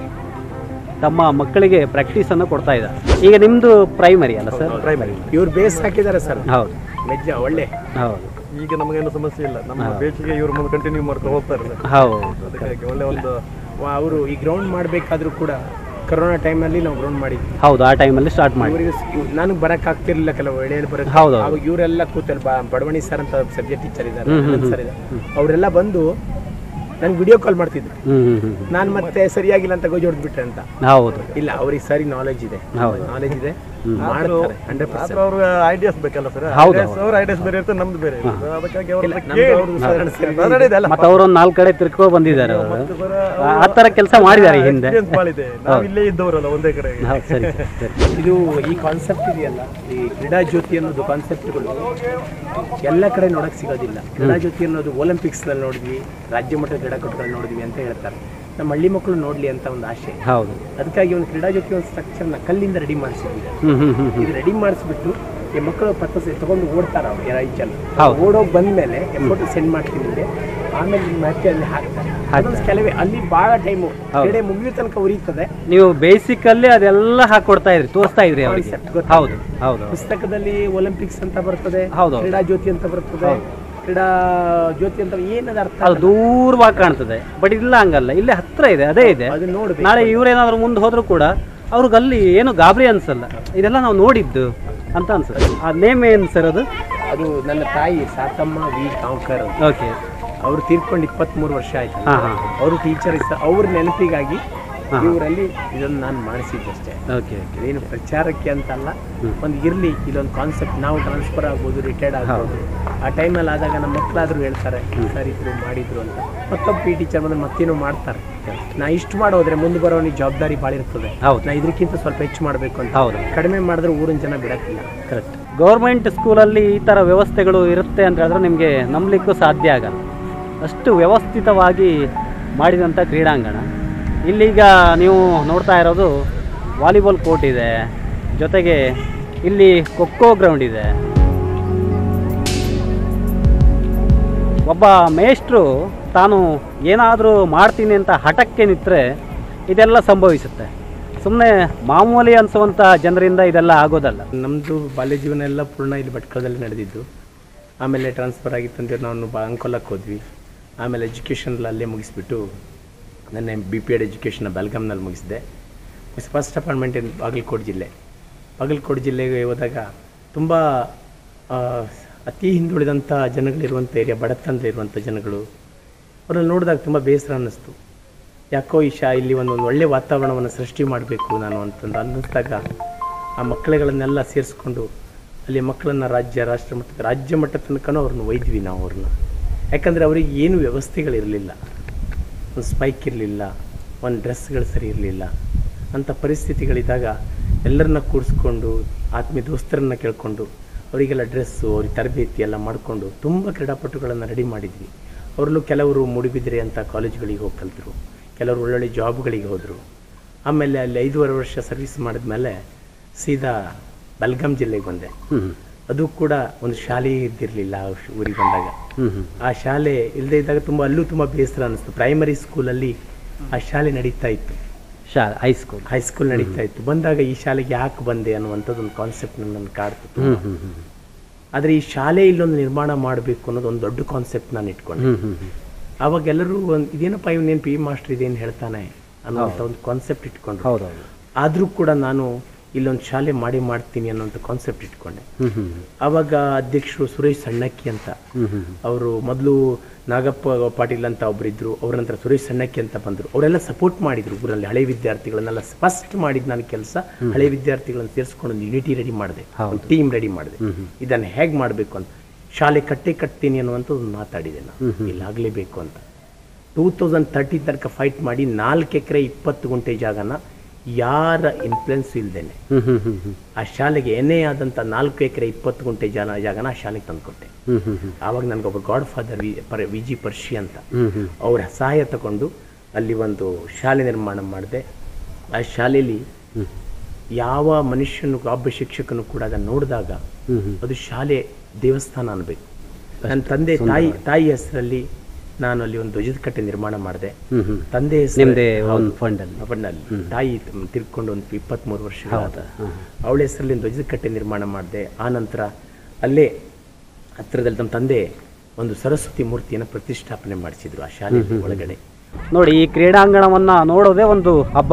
ತಮ್ಮ ಮಕ್ಕಳಿಗೆ ಪ್ರಾಕ್ಟೀಸನ್ನು ಕೊಡ್ತಾ ಇದ್ದಾರೆ. ಈಗ ನಿಮ್ಮದು ಪ್ರೈಮರಿ ಅಲ್ಲ ಸರ್? ಪ್ರೈಮರಿ. ಇವ್ರು ಬೇಸ್ ಹಾಕಿದ್ದಾರೆ ಸರ್. ಹೌದು, ಮೆಜ್ಜ ಒಳ್ಳೆ. ಹೌದು. ಈಗ ನಮಗೇನು ಸಮಸ್ಯೆ ಇಲ್ಲ, ನಮ್ಮ ಬೇಸಿಗೆ ಇವ್ರು ಮುಂದೆ ಕಂಟಿನ್ಯೂ ಮಾಡ್ಕೊಂಡು ಹೋಗ್ತಾರೆ. ಹೌದು, ಅದಕ್ಕಾಗಿ ಒಳ್ಳೆ ಒಂದು ಅವರು ಈ ಗ್ರೌಂಡ್ ಮಾಡಬೇಕಾದ್ರೂ ಕೂಡ ಕರೋನಾ ಟೈಮಲ್ಲಿ ನಾವು ಗ್ರೌಂಡ್ ಮಾಡಿದ್ವಿ. ಹೌದು, ಆ ಟೈಮಲ್ಲಿ ಸ್ಟಾರ್ಟ್ ಮಾಡಿ. ಇವರಿಗೆ ನನಗೆ ಬರಕ್ಕೆ ಆಗ್ತಿರ್ಲಿಲ್ಲ, ಕೆಲವು ವೇಳೆಯಲ್ಲಿ ಬರಕ್ಕೆ. ಹೌದು, ಅವಾಗ ಇವರೆಲ್ಲ ಕೂತಲ್ಲಿ ಬಡವಣಿ ಸರ್ ಅಂತ ಸಬ್ಜೆಕ್ಟ್ ಟೀಚರ್ ಇದ್ದಾರೆ ಸರ್ ಇದೆ, ಅವರೆಲ್ಲ ಬಂದು ನಂಗೆ ವಿಡಿಯೋ ಕಾಲ್ ಮಾಡ್ತಿದ್ರು. ನಾನು ಮತ್ತೆ ಸರಿಯಾಗಿಲ್ಲ ಅಂತ ಗೋಜಿ ಹೊಡೆದ್ಬಿಟ್ರೆ ಅಂತ. ಹೌದು, ಇಲ್ಲ, ಅವ್ರಿಗೆ ಸರಿ ನಾಲೆಜ್ ಇದೆ, ನಾಲೆಜ್ ಇದೆ, ಮಾಡ್ತಾರೆ ಹಂಡ್ರೆಡ್ ಪರ್ಸೆಂಟ್. ಅವ್ರ ಐಡಿಯಾಸ್ ಬೇಕಲ್ಲ ಸರ್? ಹೌದು, ಅವ್ರ ಐಡಿಯಾಸ್ ಬೇರೆ ಇರ್ತದೆ, ನಮ್ದು ಬೇರೆ. ಅದಕ್ಕಾಗಿ ಮತ್ತೆ ಅವರೊಂದು ನಾಲ್ಕು ಕಡೆ ತಿರ್ಕೊ ಬಂದಿದ್ದಾರೆ. ಆ ತರ ಕೆಲಸ ಮಾಡಿದ್ದಾರೆ ಹಿಂದೆ. ನಾವು ಇಲ್ಲೇ ಇದ್ದವರಲ್ಲ ಒಂದೇ ಕಡೆ. ಇದು ಈ ಕಾನ್ಸೆಪ್ಟ್ ಇದೆಯಲ್ಲ, ಈ ಕ್ರೀಡಾ ಜ್ಯೋತಿ ಅನ್ನೋದು ಕಾನ್ಸೆಪ್ಟ್ಗಳು ಎಲ್ಲ ಕಡೆ ನೋಡಕ್ ಸಿಗೋದಿಲ್ಲ. ಕ್ರೀಡಾ ಜ್ಯೋತಿ ಅನ್ನೋದು ಒಲಿಂಪಿಕ್ಸ್ ನಲ್ಲಿ ನೋಡಿದ್ವಿ, ರಾಜ್ಯ ಮಟ್ಟದ ಕ್ರೀಡಾಕೂಟಗಳು ನೋಡಿದ್ವಿ ಅಂತ ಹೇಳ್ತಾರೆ. ನಮ್ಮ ಹಳ್ಳಿ ಮಕ್ಕಳು ನೋಡ್ಲಿ ಅಂತ ಒಂದು ಆಶೆ. ಹೌದು, ಅದಕ್ಕಾಗಿ ಒಂದು ಕ್ರೀಡಾ ಜ್ಯೋತಿ ಒಂದು ಸ್ಟ್ರಕ್ಚರ್ನ ಕಲ್ಲಿಂದ ರೆಡಿ ಮಾಡಿಸಿದ್ವಿ. ಇದು ರೆಡಿ ಮಾಡಿಸ್ಬಿಟ್ಟು ಈ ಮಕ್ಕಳು ಪರ್ಪಸ್ ತಗೊಂಡು ಓಡ್ತಾರೆ. ಅವ್ರು ರೈಚಲ್ಲಿ ಓಡೋಗಿ ಬಂದ್ಮೇಲೆ ಎಫೋಟೋ ಸೆಂಡ್ ಮಾಡ್ತೀನಿ ನಿಮಗೆ, ಆಮೇಲೆ ಮ್ಯಾಚ್ ಅಲ್ಲಿ ಹಾಕ್ತಾರೆ. ಅದೊಂದು ಕೆಲವೇ ಅಲ್ಲಿ ಬಹಳ ಟೈಮು ಕ್ರೀಡೆ ಮುಗಿಯೋ ತನಕ ಉರಿಯುತ್ತದೆ. ನೀವು ಬೇಸಿಕಲ್ಲಿ ಅದೆಲ್ಲ ಹಾಕೊಡ್ತಾ ಇದ್ರಿ, ತೋರಿಸ್ತಾ ಇದ್ರಿ ಅವರಿಗೆ. ಹೌದು, ಹೌದು. ಪುಸ್ತಕದಲ್ಲಿ ಒಲಿಂಪಿಕ್ಸ್ ಅಂತ ಬರ್ತದೆ, ಹೌದು, ಕ್ರೀಡಾ ಜ್ಯೋತಿ ಅಂತ ಬರ್ತದೆ. ಕ್ರೀಡಾ ಜ್ಯೋತಿ ಅಂತ ಏನದ ಅರ್ಥ? ಅದು ದೂರವಾಗಿ ಕಾಣ್ತದೆ, ಬಟ್ ಇಲ್ಲ ಹಂಗಲ್ಲ, ಇಲ್ಲೇ ಹತ್ರ ಇದೆ, ಅದೇ ಇದೆ. ಅದು ನೋಡಿ ನಾಳೆ ಇವ್ರೇನಾದ್ರು ಮುಂದೆ ಹೋದ್ರು ಕೂಡ ಅವ್ರಿಗೆ ಅಲ್ಲಿ ಏನು ಗಾಬರಿ ಅನ್ಸಲ್ಲ. ಇದೆಲ್ಲ ನಾವು ನೋಡಿದ್ದು ಅಂತ ಅನ್ಸುತ್ತೆ. ಆ ನೇಮ್ ಏನು ಸರ್ ಅದು? ಅದು ನನ್ನ ತಾಯಿ ಸಾತಮ್ಮ ವಿ ಕಾಂಕರ್. ಓಕೆ, ಅವ್ರು ತೀರ್ಕೊಂಡು ಇಪ್ಪತ್ತ್ಮೂರು ವರ್ಷ ಆಯ್ತು. ಹಾಂ ಹಾಂ. ಅವರು ಟೀಚರ್ ಇಷ್ಟ. ಅವ್ರ ನೆನಪಿಗಾಗಿ ಇವರಲ್ಲಿ ಇದನ್ನು ನಾನು ಮಾಡಿಸಿದ್ದಷ್ಟೇ. ಓಕೆ, ಏನು ಪ್ರಚಾರಕ್ಕೆ ಅಂತಲ್ಲ, ಒಂದು ಇರಲಿ ಇದೊಂದು ಕಾನ್ಸೆಪ್ಟ್. ನಾವು ಟ್ರಾನ್ಸ್ಫರ್ ಆಗ್ಬೋದು, ರಿಟೈರ್ಡ್ ಆಗ್ಬೋದು, ಆ ಟೈಮಲ್ಲಿ ಆದಾಗ ನಮ್ಮ ಮಕ್ಕಳಾದರೂ ಹೇಳ್ತಾರೆ ಸರ್ ಇದ್ರು ಮಾಡಿದ್ರು ಅಂತ. ಮತ್ತೊಬ್ಬ ಪಿ ಟೀಚರ್ ಬಂದ್ರೆ ಮತ್ತೇನೋ ಮಾಡ್ತಾರೆ. ನಾ ಇಷ್ಟು ಮಾಡೋದ್ರೆ ಮುಂದೆ ಬರೋನಿಗೆ ಜವಾಬ್ದಾರಿ ಭಾಳ ಇರ್ತದೆ. ನಾ ಇದಕ್ಕಿಂತ ಸ್ವಲ್ಪ ಹೆಚ್ಚು ಮಾಡಬೇಕು ಅಂತ. ಹೌದು, ಕಡಿಮೆ ಮಾಡಿದ್ರೆ ಊರಿನ ಜನ ಬಿಡಕ್ಕಿಲ್ಲ. ಕರೆಕ್ಟ್. ಗೌರ್ಮೆಂಟ್ ಸ್ಕೂಲಲ್ಲಿ ಈ ಥರ ವ್ಯವಸ್ಥೆಗಳು ಇರುತ್ತೆ ಅಂತ ಹೇಳಿದ್ರೆ ನಿಮಗೆ ನಂಬಲಿಕ್ಕೂ ಸಾಧ್ಯ ಆಗಲ್ಲ. ಅಷ್ಟು ವ್ಯವಸ್ಥಿತವಾಗಿ ಮಾಡಿದಂಥ ಕ್ರೀಡಾಂಗಣ. ಇಲ್ಲೀಗ ನೀವು ನೋಡ್ತಾ ಇರೋದು ವಾಲಿಬಾಲ್ ಕೋರ್ಟ್ ಇದೆ, ಜೊತೆಗೆ ಇಲ್ಲಿ ಖೋಖೋ ಗ್ರೌಂಡ್ ಇದೆ. ಒಬ್ಬ ಮೇಷ್ಟ್ರು ತಾನು ಏನಾದರೂ ಮಾಡ್ತೀನಿ ಅಂತ ಹಠಕ್ಕೆ ನಿಂತರೆ ಇದೆಲ್ಲ ಸಂಭವಿಸುತ್ತೆ. ಸುಮ್ಮನೆ ಮಾಮೂಲಿ ಅನಿಸುವಂಥ ಜನರಿಂದ ಇದೆಲ್ಲ ಆಗೋದಲ್ಲ. ನಮ್ಮದು ಬಾಲ್ಯ ಜೀವನ ಎಲ್ಲ ಪೂರ್ಣ ಇಲ್ಲಿ ಭಟ್ಕಳದಲ್ಲಿ ನಡೆದಿದ್ದು. ಆಮೇಲೆ ಟ್ರಾನ್ಸ್ಫರ್ ಆಗಿತ್ತಂದ್ರೆ ನಾವು ಬಾ ಅಂಕೋಲಕ್ಕೆ ಹೋದ್ವಿ. ಆಮೇಲೆ ಎಜುಕೇಷನಲ್ಲಿ ಅಲ್ಲೇ ಮುಗಿಸ್ಬಿಟ್ಟು ನನ್ನ ಬಿ ಪಿ ಎಡ್ ಎಜುಕೇಷನ್ನ ಬೆಲ್ಗಾಮ್ನಲ್ಲಿ ಮುಗಿಸಿದೆ. ಫಸ್ಟ್ ಅಪಾರ್ಟ್ಮೆಂಟ್ ಇನ್ ಬಾಗಲಕೋಟೆ ಜಿಲ್ಲೆ. ಬಾಗಲಕೋಟೆ ಜಿಲ್ಲೆಗೆ ಹೋದಾಗ ತುಂಬ ಅತಿ ಹಿಂದುಳಿದಂಥ ಜನಗಳಿರುವಂಥ ಏರಿಯಾ, ಬಡತನದಲ್ಲಿರುವಂಥ ಜನಗಳು, ಅವರಲ್ಲಿ ನೋಡಿದಾಗ ತುಂಬ ಬೇಸರ ಅನ್ನಿಸ್ತು. ಯಾಕೋ ಈ ಶಾ ಇಲ್ಲಿ ಒಂದು ಒಳ್ಳೆಯ ವಾತಾವರಣವನ್ನು ಸೃಷ್ಟಿ ಮಾಡಬೇಕು ನಾನು ಅಂತಂದು ಅನ್ನಿಸ್ದಾಗ ಆ ಮಕ್ಕಳುಗಳನ್ನೆಲ್ಲ ಸೇರಿಸ್ಕೊಂಡು ಅಲ್ಲಿ ಮಕ್ಕಳನ್ನು ರಾಜ್ಯ ರಾಷ್ಟ್ರ ಮಟ್ಟದ ರಾಜ್ಯ ಮಟ್ಟ ತನಕನೂ ಅವ್ರನ್ನ ಒಯ್ದ್ವಿ ನಾವು ಅವ್ರನ್ನ. ಯಾಕಂದರೆ ಅವ್ರಿಗೆ ಏನು ವ್ಯವಸ್ಥೆಗಳಿರಲಿಲ್ಲ, ಒಂದು ಸ್ಪೈಕ್ ಇರಲಿಲ್ಲ, ಒಂದು ಡ್ರೆಸ್ಗಳು ಸರಿ ಇರಲಿಲ್ಲ. ಅಂಥ ಪರಿಸ್ಥಿತಿಗಳಿದ್ದಾಗ ಎಲ್ಲರನ್ನ ಕೂಡಿಸ್ಕೊಂಡು ಆತ್ಮೀಯ ದೋಸ್ತರನ್ನ ಕೇಳಿಕೊಂಡು ಅವರಿಗೆಲ್ಲ ಡ್ರೆಸ್ಸು, ಅವ್ರಿಗೆ ತರಬೇತಿ ಎಲ್ಲ ಮಾಡಿಕೊಂಡು ತುಂಬ ಕ್ರೀಡಾಪಟುಗಳನ್ನು ರೆಡಿ ಮಾಡಿದ್ವಿ. ಅವ್ರಲ್ಲೂ ಕೆಲವರು ಮೂಡಿಬಿದ್ರೆ ಅಂತ ಕಾಲೇಜ್ಗಳಿಗೆ ಹೋಗಿ ಕಲಿತರು, ಕೆಲವರು ಒಳ್ಳೊಳ್ಳೆ ಜಾಬ್ಗಳಿಗೆ ಹೋದರು. ಆಮೇಲೆ ಅಲ್ಲಿ ಐದೂವರೆ ವರ್ಷ ಸರ್ವಿಸ್ ಮಾಡಿದ್ಮೇಲೆ ಸೀದಾ ಬೆಲ್ಗಾಮ್ ಜಿಲ್ಲೆಗೆ ಬಂದೆ. ಅದು ಕೂಡ ಒಂದು ಶಾಲೆ ಇದ್ದಿರಲಿಲ್ಲ ಊರಿಗೆ ಬಂದಾಗ. ಆ ಶಾಲೆ ಇಲ್ಲದೆ ಇದ್ದಾಗ ತುಂಬ ಅಲ್ಲೂ ತುಂಬ ಬೇಸರ ಅನ್ನಿಸ್ತು. ಪ್ರೈಮರಿ ಸ್ಕೂಲಲ್ಲಿ ಆ ಶಾಲೆ ನಡೀತಾ ಇತ್ತು. ಶಾಲೆ ಹೈಸ್ಕೂಲ್ ಹೈಸ್ಕೂಲ್ ನಡೀತಾ ಇತ್ತು. ಬಂದಾಗ ಈ ಶಾಲೆಗೆ ಯಾಕೆ ಬಂದೆ ಅನ್ನುವಂಥದ್ದು ಒಂದು ಕಾನ್ಸೆಪ್ಟ್ ನನ್ನ ಕಾಡ್ತಿತ್ತು. ಹ್ಞೂ ಹ್ಞೂ ಹ್ಞೂ ಆದರೆ ಈ ಶಾಲೆ ಇಲ್ಲೊಂದು ನಿರ್ಮಾಣ ಮಾಡಬೇಕು ಅನ್ನೋದು ಒಂದು ದೊಡ್ಡ ಕಾನ್ಸೆಪ್ಟ್ ನಾನು ಇಟ್ಕೊಂಡೆ. ಹ್ಞೂ ಹ್ಞೂ ಹ್ಞೂ ಅವಾಗ ಎಲ್ಲರೂ ಒಂದು ಇದೇನಪ್ಪ ಇವನೇನು ಪಿ ಮಾಸ್ಟರ್ ಇದೇನು ಹೇಳ್ತಾನೆ ಅನ್ನೋಂಥ ಒಂದು ಕಾನ್ಸೆಪ್ಟ್ ಇಟ್ಕೊಂಡ್ರು. ಹೌದೌದು. ಆದರೂ ಕೂಡ ನಾನು ಇಲ್ಲೊಂದು ಶಾಲೆ ಮಾಡಿ ಮಾಡ್ತೀನಿ ಅನ್ನೋಂಥ ಕಾನ್ಸೆಪ್ಟ್ ಇಟ್ಕೊಂಡೆ. ಹ್ಞೂ ಹ್ಞೂ ಆವಾಗ ಅಧ್ಯಕ್ಷರು ಸುರೇಶ್ ಸಣ್ಣಕ್ಕಿ ಅಂತ, ಹ್ಞೂ ಹ್ಞೂ ಅವರು ಮೊದಲು ನಾಗಪ್ಪ ಪಾಟೀಲ್ ಅಂತ ಒಬ್ಬರಿದ್ರು, ಅವ್ರ ನಂತರ ಸುರೇಶ್ ಸಣ್ಣಕ್ಕಿ ಅಂತ ಬಂದರು. ಅವರೆಲ್ಲ ಸಪೋರ್ಟ್ ಮಾಡಿದ್ರು ಊರಲ್ಲಿ ಹಳೆ ವಿದ್ಯಾರ್ಥಿಗಳನ್ನೆಲ್ಲ. ಫಸ್ಟ್ ಮಾಡಿದ ನನ್ನ ಕೆಲಸ ಹಳೆ ವಿದ್ಯಾರ್ಥಿಗಳನ್ನು ಸೇರಿಸ್ಕೊಂಡು ಒಂದು ಯೂನಿಟಿ ರೆಡಿ ಮಾಡಿದೆ, ಒಂದು ಟೀಮ್ ರೆಡಿ ಮಾಡಿದೆ. ಇದನ್ನು ಹೇಗೆ ಮಾಡಬೇಕು ಅಂತ, ಶಾಲೆ ಕಟ್ಟೆ ಕಟ್ತೀನಿ ಅನ್ನುವಂಥ ಒಂದು ಮಾತಾಡಿದೆ ನಾನು, ಇಲ್ಲಾಗಲೇಬೇಕು ಅಂತ. ಟೂ ತೌಸಂಡ್ ತರ್ಟಿ ತನಕ ಫೈಟ್ ಮಾಡಿ ನಾಲ್ಕು ಎಕರೆ ಇಪ್ಪತ್ತು ಗುಂಟೆ ಜಾಗನ ಯಾರ ಇನ್ಫ್ಲುಯೆನ್ಸ್ ಇಲ್ದೇನೆ ಹ್ಞೂ ಹ್ಞೂ ಹ್ಞೂ ಹ್ಞೂ ಆ ಶಾಲೆಗೆ ಏನೇ ಆದಂಥ ನಾಲ್ಕು ಎಕರೆ ಇಪ್ಪತ್ತು ಗುಂಟೆ ಜಾಗ ಜಾಗನ ಆ ಶಾಲೆಗೆ ತಂದುಕೊಟ್ಟೆ. ಹ್ಞೂ ಹ್ಞೂ ಹ್ಞೂ ಆವಾಗ ನನಗೊಬ್ಬ ಗಾಡ್ ಫಾದರ್ ವಿ ಪರ್ ವಿ ಜಿ ಪರ್ಷಿ ಅಂತ, ಹ್ಞೂ ಹ್ಞೂ ಅವರ ಸಹಾಯ ತಗೊಂಡು ಅಲ್ಲಿ ಒಂದು ಶಾಲೆ ನಿರ್ಮಾಣ ಮಾಡಿದೆ. ಆ ಶಾಲೆಯಲ್ಲಿ ಯಾವ ಮನುಷ್ಯನು ಒಬ್ಬ ಶಿಕ್ಷಕನು ಕೂಡ ಅದನ್ನು ನೋಡಿದಾಗ ಹ್ಞೂ ಹ್ಞೂ ಅದು ಶಾಲೆ ದೇವಸ್ಥಾನ ಅನ್ಬೇಕು. ನನ್ನ ತಂದೆ ತಾಯಿ ತಾಯಿ ಹೆಸರಲ್ಲಿ ನಾನು ಅಲ್ಲಿ ಒಂದು ಧ್ವಜದ ಕಟ್ಟೆ ನಿರ್ಮಾಣ ಮಾಡಿದೆ. ಹ್ಞೂ ಹ್ಞೂ ತಂದೆ ನಿಮ್ಮದೇ ಒಂದು ಫಂಡಲ್ಲಿ ಫಂಡಲ್ಲಿ ತಾಯಿ ತಿರ್ಕೊಂಡು ಒಂದು ಇಪ್ಪತ್ತ್ಮೂರು ವರ್ಷ ಹೌದಾ? ಹಾಂ ಅವಳ ಹೆಸರಲ್ಲಿ ಒಂದು ಧ್ವಜದ ಕಟ್ಟೆ ನಿರ್ಮಾಣ ಮಾಡಿದೆ. ಆ ನಂತರ ಅಲ್ಲೇ ಹತ್ತಿರದಲ್ಲಿ ನಮ್ಮ ತಂದೆ ಒಂದು ಸರಸ್ವತಿ ಮೂರ್ತಿಯನ್ನು ಪ್ರತಿಷ್ಠಾಪನೆ ಮಾಡಿಸಿದ್ರು ಆ ಶಾಲೆ ಒಳಗಡೆ. ನೋಡಿ, ಈ ಕ್ರೀಡಾಂಗಣವನ್ನು ನೋಡೋದೇ ಒಂದು ಹಬ್ಬ.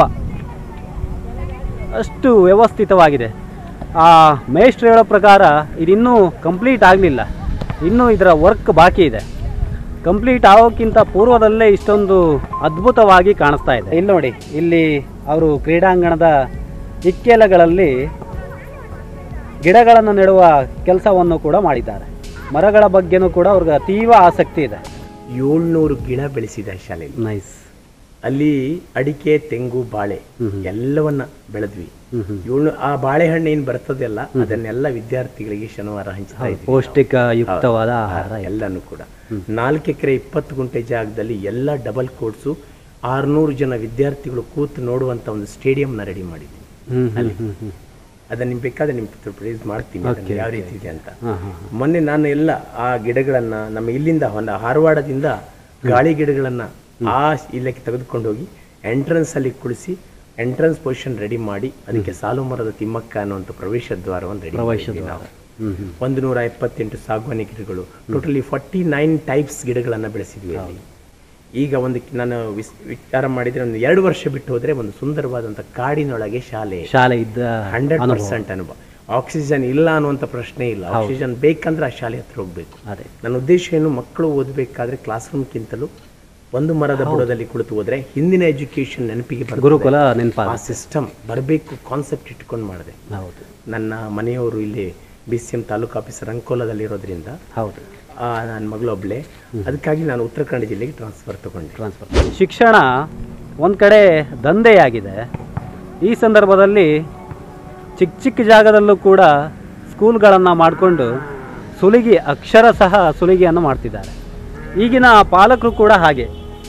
ಅಷ್ಟು ವ್ಯವಸ್ಥಿತವಾಗಿದೆ. ಆ ಮೇಷ್ಟ್ರು ಹೇಳೋ ಪ್ರಕಾರ ಇದಿನ್ನೂ ಕಂಪ್ಲೀಟ್ ಆಗಲಿಲ್ಲ, ಇನ್ನೂ ಇದರ ವರ್ಕ್ ಬಾಕಿ ಇದೆ. ಕಂಪ್ಲೀಟ್ ಆಗೋಕ್ಕಿಂತ ಪೂರ್ವದಲ್ಲೇ ಇಷ್ಟೊಂದು ಅದ್ಭುತವಾಗಿ ಕಾಣಿಸ್ತಾ ಇದೆ. ಇಲ್ಲಿ ನೋಡಿ, ಇಲ್ಲಿ ಅವರು ಕ್ರೀಡಾಂಗಣದ ಇಕ್ಕೆಲಗಳಲ್ಲಿ ಗಿಡಗಳನ್ನು ನೆಡುವ ಕೆಲಸವನ್ನು ಕೂಡ ಮಾಡಿದ್ದಾರೆ. ಮರಗಳ ಬಗ್ಗೆನೂ ಕೂಡ ಅವ್ರಿಗೆ ಅತೀವ ಆಸಕ್ತಿ ಇದೆ. ಏಳ್ನೂರು ಗಿಡ ಬೆಳೆಸಿದೆ ಆ ಶಾಲೆಯಲ್ಲಿ. ನೈಸ್. ಅಲ್ಲಿ ಅಡಿಕೆ, ತೆಂಗು, ಬಾಳೆ ಎಲ್ಲವನ್ನ ಬೆಳೆದ್ವಿ. ಏಳ್ನೂರು ಆ ಬಾಳೆಹಣ್ಣು ಏನು ಬರ್ತದಲ್ಲ ಅದನ್ನೆಲ್ಲ ವಿದ್ಯಾರ್ಥಿಗಳಿಗೆ ಶನಿವಾರ ಹಂಚ್ತಾ ಇದ್ವಿ. ಪೌಷ್ಟಿಕ ಯುಕ್ತವಾದ ಆಹಾರ ಎಲ್ಲನೂ ಕೂಡ. ನಾಲ್ಕು ಎಕರೆ ಇಪ್ಪತ್ತು ಗುಂಟೆ ಜಾಗದಲ್ಲಿ ಎಲ್ಲ ಡಬಲ್ ಕೋರ್ಟ್ಸು, ಆರ್ನೂರು ಜನ ವಿದ್ಯಾರ್ಥಿಗಳು ಕೂತು ನೋಡುವಂತ ಒಂದು ಸ್ಟೇಡಿಯಂನ ರೆಡಿ ಮಾಡಿದ್ವಿ ಅಲ್ಲಿ. ಅದನ್ನ ನಿಮ್ಗೆ ಬೇಕಾದ್ರೆ ನಿಮ್ಗೆ ಪ್ರೈಸ್ ಮಾಡ್ತೀನಿ ಯಾವ ರೀತಿ ಇದೆ ಅಂತ. ಮೊನ್ನೆ ನಾನು ಎಲ್ಲ ಆ ಗಿಡಗಳನ್ನ ನಮ್ಮ ಇಲ್ಲಿಂದ ಒಂದು ಧಾರವಾಡದಿಂದ ಗಾಳಿ ಗಿಡಗಳನ್ನ ಆ ಇಲ್ಲಕ್ಕೆ ತೆಗೆದುಕೊಂಡು ಹೋಗಿ ಎಂಟ್ರೆನ್ಸ್ ಅಲ್ಲಿ ಕುಳಿಸಿ ಎಂಟ್ರೆನ್ಸ್ ಪೊಸಿಷನ್ ರೆಡಿ ಮಾಡಿ ಅದಕ್ಕೆ ಸಾಲು ಮರದ ತಿಮ್ಮಕ್ಕ ಅನ್ನುವಂಥ ಪ್ರವೇಶ ದ್ವಾರವನ್ನು ರೆಡಿ ಮಾಡಿದ್ವಿ ನಾವು. ಒಂದು ನೂರ ಎಪ್ಪತ್ತೆಂಟು ಸಾಗುವಾನಿ ಗಿಡಗಳು, ಟೋಟಲಿ ಫಾರ್ಟಿ ನೈನ್ ಟೈಪ್ಸ್ ಗಿಡಗಳನ್ನು ಬೆಳೆಸಿದ್ವಿ ಅಲ್ಲಿ. ಈಗ ಒಂದು ನಾನು ವಿಸ್ ವಿಚಾರ ಮಾಡಿದರೆ ಒಂದು ಎರಡು ವರ್ಷ ಬಿಟ್ಟು ಹೋದರೆ ಒಂದು ಸುಂದರವಾದಂಥ ಕಾಡಿನೊಳಗೆ ಶಾಲೆ ಶಾಲೆ ಇದ್ದ ಹಂಡ್ರೆಡ್ ಪರ್ಸೆಂಟ್ ಅನುಭವ. ಆಕ್ಸಿಜನ್ ಇಲ್ಲ ಅನ್ನುವಂಥ ಪ್ರಶ್ನೆ ಇಲ್ಲ. ಆಕ್ಸಿಜನ್ ಬೇಕಂದ್ರೆ ಆ ಶಾಲೆ ಹತ್ರ ಹೋಗ್ಬೇಕು. ಅದೇ ನನ್ನ ಉದ್ದೇಶ ಏನು, ಮಕ್ಕಳು ಓದಬೇಕಾದ್ರೆ ಕ್ಲಾಸ್ ರೂಮ್ಗಿಂತಲೂ ಒಂದು ಮರದ ಬುಡದಲ್ಲಿ ಕುಳಿತು ಹೋದ್ರೆ ಹಿಂದಿನ ಎಜುಕೇಶನ್ ನೆನಪಿಗೆ ಗುರುಕುಲ ನೆನಪ ಆ ಸಿಸ್ಟಮ್ ಬರಬೇಕು ಕಾನ್ಸೆಪ್ಟ್ ಇಟ್ಕೊಂಡು ಮಾಡಿದೆ. ಹೌದು. ನನ್ನ ಮನೆಯವರು ಇಲ್ಲಿ ಬಿ ಸಿ ಎಂ ತಾಲೂಕು ಆಫೀಸರ್ ಅಂಕೋಲದಲ್ಲಿರೋದ್ರಿಂದ ಹೌದು ನನ್ನ ಮಗಳೊಬ್ಬಳೆ, ಅದಕ್ಕಾಗಿ ನಾನು ಉತ್ತರ ಕನ್ನಡ ಜಿಲ್ಲೆಗೆ ಟ್ರಾನ್ಸ್ಫರ್ ತಗೊಂಡೆ. ಟ್ರಾನ್ಸ್ಫರ್ ಶಿಕ್ಷಣ ಒಂದು ಕಡೆ ದಂಧೆಯಾಗಿದೆ. ಈ ಸಂದರ್ಭದಲ್ಲಿ ಚಿಕ್ಕ ಚಿಕ್ಕ ಜಾಗದಲ್ಲೂ ಕೂಡ ಸ್ಕೂಲ್ಗಳನ್ನು ಮಾಡಿಕೊಂಡು ಸುಲಿಗೆ, ಅಕ್ಷರ ಸಹ ಸುಲಿಗೆಯನ್ನು ಮಾಡ್ತಿದ್ದಾರೆ. ಈಗಿನ ಪಾಲಕರು ಕೂಡ ಹಾಗೆ.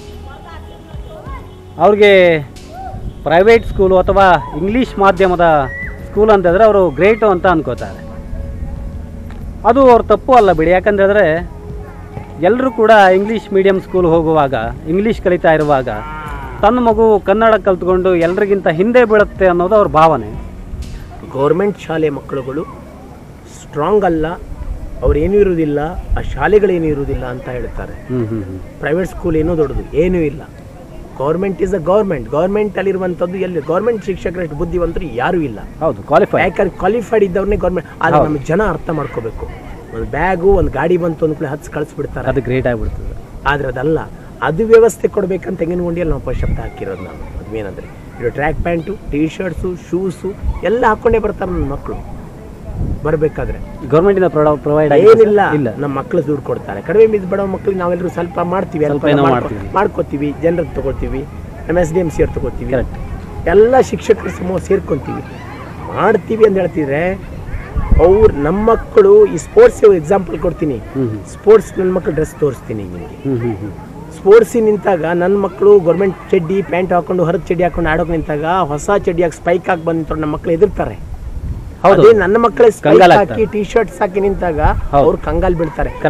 ಅವ್ರಿಗೆ ಪ್ರೈವೇಟ್ ಸ್ಕೂಲು ಅಥವಾ ಇಂಗ್ಲೀಷ್ ಮಾಧ್ಯಮದ ಸ್ಕೂಲ್ ಅಂತಂದರೆ ಅವರು ಗ್ರೇಟು ಅಂತ ಅನ್ಕೋತಾರೆ. ಅದು ಅವ್ರ ತಪ್ಪು ಅಲ್ಲ ಬಿಡಿ. ಯಾಕಂತಂದರೆ ಎಲ್ಲರೂ ಕೂಡ ಇಂಗ್ಲೀಷ್ ಮೀಡಿಯಮ್ ಸ್ಕೂಲ್ ಹೋಗುವಾಗ, ಇಂಗ್ಲೀಷ್ ಕಲಿತಾ ಇರುವಾಗ ತನ್ನ ಮಗು ಕನ್ನಡ ಕಲ್ತ್ಕೊಂಡು ಎಲ್ರಿಗಿಂತ ಹಿಂದೆ ಬೀಳುತ್ತೆ ಅನ್ನೋದು ಅವ್ರ ಭಾವನೆ. ಗೌರ್ಮೆಂಟ್ ಶಾಲೆ ಮಕ್ಕಳುಗಳು ಸ್ಟ್ರಾಂಗ್ ಅಲ್ಲ, ಅವ್ರೇನೂ ಇರುವುದಿಲ್ಲ, ಆ ಶಾಲೆಗಳೇನೂ ಇರುವುದಿಲ್ಲ ಅಂತ ಹೇಳ್ತಾರೆ. ಪ್ರೈವೇಟ್ ಸ್ಕೂಲ್ ಏನೂ ದೊಡ್ಡದು ಏನೂ ಇಲ್ಲ. Government is a government. Government ಅಲ್ಲಿರುವಂಥದ್ದು ಎಲ್ಲಿ ಗೌರ್ಮೆಂಟ್ ಶಿಕ್ಷಕರಷ್ಟು ಬುದ್ಧಿವಂತರು ಯಾರೂ ಇಲ್ಲ. ಹೌದು, ಕ್ವಾಲಿಫೈ. ಯಾಕಂದ್ರೆ ಕ್ವಾಲಿಫೈಡ್ ಇದ್ದವ್ರನ್ನೇ ಗೌರ್ಮೆಂಟ್. ಆದರೆ ನಮ್ಮ ಜನ ಅರ್ಥ ಮಾಡ್ಕೋಬೇಕು. ಒಂದು ಬ್ಯಾಗು ಒಂದು ಗಾಡಿ ಬಂತು ಅಂದ್ಕೊಳ್ಳಿ ಹಚ್ಚಿ ಕಳಿಸ್ಬಿಡ್ತಾರೆ, ಅದು ಗ್ರೇಟ್ ಆಗಿಬಿಡ್ತದೆ. ಆದರೆ ಅದಲ್ಲ, ಅದು ವ್ಯವಸ್ಥೆ ಕೊಡಬೇಕಂತ ತೆಂಗಿನ ಗುಂಡಿಯಲ್ಲಿ ನಾವು ಶಬ್ದ ಹಾಕಿರೋದು ನಾನು. ಅದೇನಂದರೆ ಇದು track pant, T shirts, shoes ಎಲ್ಲ ಹಾಕ್ಕೊಂಡೇ ಬರ್ತಾರೆ ನನ್ನ ಮಕ್ಕಳು ಬರಬೇಕಾದ್ರೆ. ಗೌರ್ಮೆಂಟಿಂದ ಪ್ರೊವೈಡ್ ಏನಿಲ್ಲ, ನಮ್ಮ ಮಕ್ಕಳು ದುಡ್ಡು ಕೊಡ್ತಾರೆ. ಕಡಿಮೆ ಬಿದ್ದು ಬಡವ ಮಕ್ಕಳಿಗೆ ನಾವೆಲ್ಲರೂ ಸ್ವಲ್ಪ ಮಾಡ್ತೀವಿ, ಮಾಡ್ಕೋತೀವಿ, ಜನರಿಗೆ ತಗೋತೀವಿ, ನಮ್ಮ ಎಸ್ ಡಿ ಎಮ್ ಸಿ ಅವ್ರು ತಗೋತೀವಿ, ಎಲ್ಲ ಶಿಕ್ಷಕರ ಸಮೂಹ ಸೇರ್ಕೊತೀವಿ, ಮಾಡ್ತೀವಿ ಅಂತ ಹೇಳ್ತಿದ್ರೆ ಅವ್ರು ನಮ್ಮ ಮಕ್ಕಳು ಈ ಸ್ಪೋರ್ಟ್ಸ್ ಎಕ್ಸಾಂಪಲ್ ಕೊಡ್ತೀನಿ. ಸ್ಪೋರ್ಟ್ಸ್ ನನ್ನ ಮಕ್ಕಳು ಡ್ರೆಸ್ ತೋರಿಸ್ತೀನಿ ನಿಮಗೆ. ಸ್ಪೋರ್ಟ್ಸಿಗೆ ನಿಂತಾಗ ನನ್ನ ಮಕ್ಕಳು ಗೌರ್ಮೆಂಟ್ ಚಡ್ಡಿ ಪ್ಯಾಂಟ್ ಹಾಕೊಂಡು ಹೊರಗೆ ಚಡ್ಡಿ ಹಾಕೊಂಡು ಆಡೋಕೆ ನಿಂತಾಗ ಹೊಸ ಚಡ್ಡಿ ಹಾಕಿ ಸ್ಪೈಕ್ ಹಾಕಿ ಬಂದು ನಮ್ಮ ಮಕ್ಕಳು ಎದುರ್ತಾರೆ. ಅದೇ ನನ್ನ ಮಕ್ಕಳೇ ಸ್ಪೈಕ್ ಹಾಕಿ ಟಿ ಶರ್ಟ್ಸ್ ಹಾಕಿ ನಿಂತಾಗ ಅವ್ರು ಕಂಗಾಲ್ ಬೀಳ್ತಾರೆ. ಕರೆಕ್ಟ್.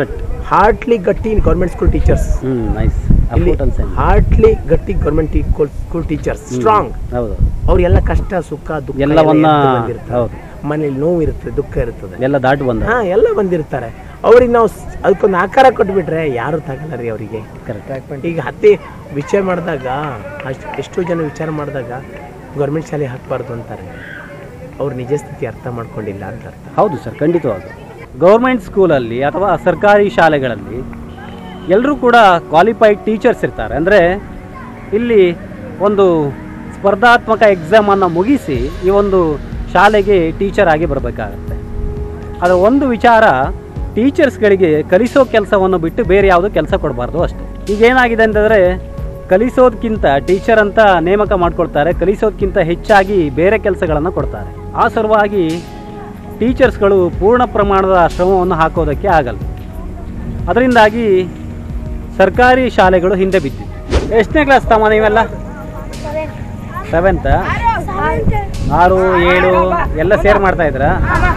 ಹಾರ್ಟ್ಲಿ ಗಟ್ಟಿ government school teachers, hmm nice. ಇಲ್ಲಿ ಹಾರ್ಟ್ಲಿ ಗಟ್ಟಿ ಗೌರ್ಮೆಂಟ್ ಸ್ಕೂಲ್ ಟೀಚರ್ಸ್ ಸ್ಟ್ರಾಂಗ್. ಹೌದು, ಅವ್ರಿಗೆಲ್ಲ ಕಷ್ಟ ಸುಖ ದುಃಖ ಎಲ್ಲವನ್ನ ಎಲ್ಲ ಬಂದಿರ್ತದೆ. ಹೌದು, ಮನೇಲಿ ನೋವು ಇರ್ತದೆ, ದುಃಖ ಇರ್ತದೆ, ಎಲ್ಲ ದಾಟಿ ಬಂದ. ಹಾ ಎಲ್ಲ ಬಂದಿರ್ತಾರೆ. ಅವ್ರಿಗೆ ನಾವು ಸ್- ಅದಕ್ಕೊಂದು ಆಕಾರ ಕೊಟ್ಬಿಟ್ರೆ ಯಾರು ತಗೊಳ್ಳ ರೀ ಅವರಿಗೆ. ಕರೆಕ್ಟ್. ಈಗ ಹತ್ತಿ ವಿಚಾರ ಮಾಡಿದಾಗ ಅಷ್ಟು ಎಷ್ಟೋ ಜನ ವಿಚಾರ ಮಾಡಿದಾಗ ಗೌರ್ಮೆಂಟ್ ಶಾಲೆ ಹಾಕಬಾರ್ದು ಅಂತಾರೆ. ಅವ್ರ ನಿಜ ಸ್ಥಿತಿ ಅರ್ಥ ಮಾಡ್ಕೊಂಡಿಲ್ಲ ಅಂತ ಅರ್ಥ. ಹೌದು ಸರ್, ಖಂಡಿತವಾಗೂ ಗೌರ್ಮೆಂಟ್ ಸ್ಕೂಲಲ್ಲಿ ಅಥವಾ ಸರ್ಕಾರಿ ಶಾಲೆಗಳಲ್ಲಿ ಎಲ್ಲರೂ ಕೂಡ ಕ್ವಾಲಿಫೈಡ್ ಟೀಚರ್ಸ್ ಇರ್ತಾರೆ. ಅಂದರೆ ಇಲ್ಲಿ ಒಂದು ಸ್ಪರ್ಧಾತ್ಮಕ ಎಕ್ಸಾಮನ್ನು ಮುಗಿಸಿ ಈ ಒಂದು ಶಾಲೆಗೆ ಟೀಚರ್ ಆಗಿ ಬರಬೇಕಾಗತ್ತೆ. ಅದರ ಒಂದು ವಿಚಾರ, ಟೀಚರ್ಸ್ಗಳಿಗೆ ಕಲಿಸೋ ಕೆಲಸವನ್ನು ಬಿಟ್ಟು ಬೇರೆ ಯಾವುದೋ ಕೆಲಸ ಕೊಡಬಾರ್ದು ಅಷ್ಟೇ. ಈಗ ಏನಾಗಿದೆ ಅಂತಂದರೆ, ಕಲಿಸೋದಕ್ಕಿಂತ ಟೀಚರ್ ಅಂತ ನೇಮಕ ಮಾಡ್ಕೊಳ್ತಾರೆ, ಕಲಿಸೋದಕ್ಕಿಂತ ಹೆಚ್ಚಾಗಿ ಬೇರೆ ಕೆಲಸಗಳನ್ನು ಕೊಡ್ತಾರೆ. ಆ ಸಲುವಾಗಿ ಟೀಚರ್ಸ್ಗಳು ಪೂರ್ಣ ಪ್ರಮಾಣದ ಶ್ರಮವನ್ನು ಹಾಕೋದಕ್ಕೆ ಆಗಲ್ಲ. ಅದರಿಂದಾಗಿ ಸರ್ಕಾರಿ ಶಾಲೆಗಳು ಹಿಂದೆ ಬಿದ್ದಿವೆ. ಎಷ್ಟನೇ ಕ್ಲಾಸ್ ತಮ್ಮ ನೀವೆಲ್ಲ? ಸೆವೆಂತ್, ಆರು ಏಳು ಎಲ್ಲ ಸೇರ್ ಮಾಡ್ತಾ ಇದ್ರಾ?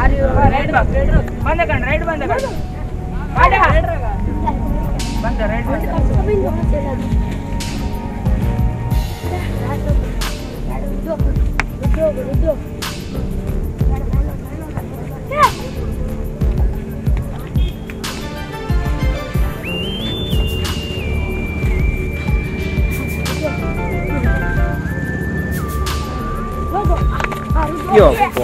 ಯಪ್ಪಾ.